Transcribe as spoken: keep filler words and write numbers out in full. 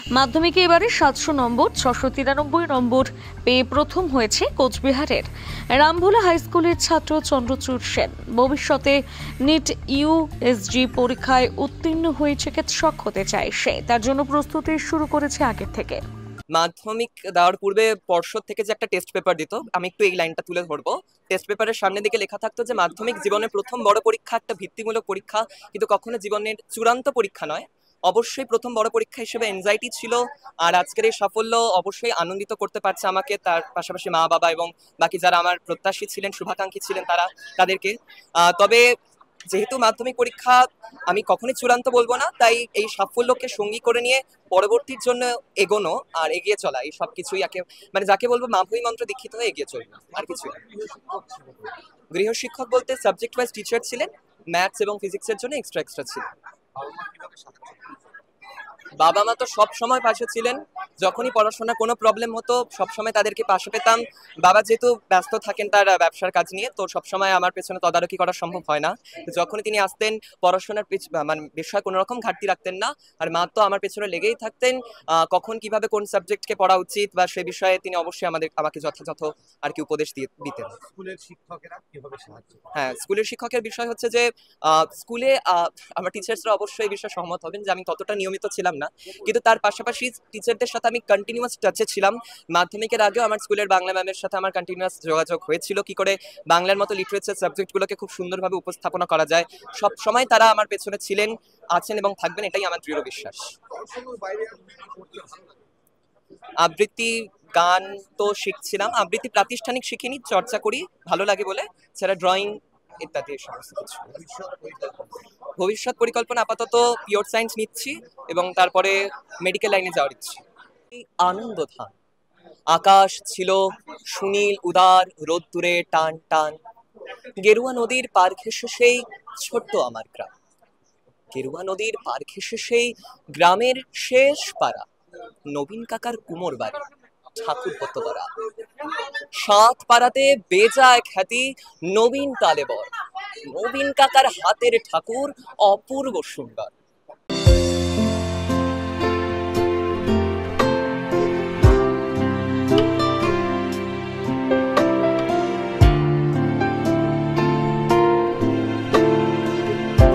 মাধ্যমিকে এবারে সাতশো নম্বর ছশো তিরানব্বই নম্বর পেয়ে প্রথম হয়েছে কোচবিহারের রামভোলা হাই স্কুলের ছাত্র চন্দ্রচূড় সেন। ভবিষ্যতে নিট ইউএসজি পরীক্ষায় উত্তীর্ণ হয়ে চিকিৎসক হতে চায় সে। তার জন্য প্রস্তুতি শুরু করেছে আগের থেকে। মাধ্যমিক দেওয়ার পূর্বে পর্ষদ থেকে যে একটা টেস্ট পেপার দিত, আমি একটু এই লাইনটা তুলে ধরবো। টেস্ট পেপারের সামনের দিকে লেখা থাকতো যে মাধ্যমিক জীবনের প্রথম বড় পরীক্ষা, একটা ভিত্তিমূলক পরীক্ষা, কিন্তু কখনো জীবনের চূড়ান্ত পরীক্ষা নয়। অবশ্যই প্রথম বড় পরীক্ষা হিসেবে এনজাইটি ছিল, আর আজকের এই সাফল্য অবশ্যই আনন্দিত করতে পারছে আমাকে, তার পাশাপাশি মা বাবা এবং বাকি যারা আমার প্রত্যাশী ছিলেন, শুভাকাঙ্ক্ষী ছিলেন, তারা তাদেরকে। তবে যেহেতু মাধ্যমিক পরীক্ষা আমি কখনোই চূড়ান্ত বলবো না, তাই এই সাফল্যকে সঙ্গী করে নিয়ে পরবর্তীর জন্য এগোনো আর এগিয়ে চলা, এই সব কিছুই মানে যাকে বলবো মাভৈ মন্ত্র দীক্ষিত হয়ে এগিয়ে চলবো, আর কিছু না। গৃহশিক্ষক বলতে সাবজেক্ট ওয়াইজ টিচার ছিলেন, ম্যাথস এবং ফিজিক্সের জন্য এক্সট্রা এক্সট্রা ছিলেন। বাবা মা তো সব সময় পাশে ছিলেন, যখনই পড়াশোনা কোনো প্রবলেম হতো সবসময় তাদেরকে পাশে পেতাম। বাবা যেহেতু ব্যস্ত থাকেন তার ব্যবসার কাজ নিয়ে, তো সবসময় আমার পেছনে তদারকি করা সম্ভব হয় না। যখনই তিনি আসতেন পড়াশোনার মানে বিষয়ে কোনো রকম ঘাটতি রাখতেন না, আর মা তো আমার পেছনে লেগেই থাকতেন। কখন কিভাবে কোন সাবজেক্টকে পড়া উচিত বা সে বিষয়ে তিনি অবশ্যই আমাদের আমাকে যথাযথ আর কি উপদেশ দিয়ে দিতেন। স্কুলের শিক্ষকেরা কিভাবে সাহায্য? হ্যাঁ, স্কুলের শিক্ষকের বিষয় হচ্ছে যে স্কুলে আমার টিচার্সরা অবশ্যই এই বিষয়ে সহমত হবেন যে আমি ততটা নিয়মিত ছিলাম না, কিন্তু তার পাশাপাশি টিচারদের সাথে আমি কন্টিনিউয়াস টাচে ছিলাম। মাধ্যমিকের আগেও আমার স্কুলের বাংলা ম্যামের সাথে আমার কন্টিনিউয়াস যোগাযোগ হয়েছিল, কি করে বাংলার মতো লিটারেচার সাবজেক্টগুলোকে খুব সুন্দরভাবে উপস্থাপনা করা যায়। সব সময় তারা আমার পেছনে ছিলেন, আছেন এবং থাকবেন, এটাই আমার দৃঢ় বিশ্বাস। আবৃত্তি, গান তো শিখছিলাম, আবৃত্তি প্রাতিষ্ঠানিক শিখিনি, চর্চা করি ভালো লাগে বলে, সেটা ড্রয়িং ইত্যাদি সমস্ত কিছু। ভবিষ্যৎ পরিকল্পনা আপাতত পিওর সায়েন্স নিচ্ছি এবং তারপরে মেডিকেল লাইনে যাওয়ার ইচ্ছে। আনন্দ ধান, আকাশ ছিল সুনীল উদার, রোদ্দুরে টান টান, গেরুয়া নদীর পার ঘেঁষে সেই ছোট্ট আমার গ্রাম। গেরুয়া নদীর পার ঘেঁষে সেই গ্রামের শেষ পাড়া, নবীন কাকার কুমোর বাড়ি, ঠাকুর হতোপাড়া। সাত পাড়াতে বেজায় খ্যাতি নবীন তালেবর, নবীন কাকার হাতের ঠাকুর অপূর্ব সুন্দর।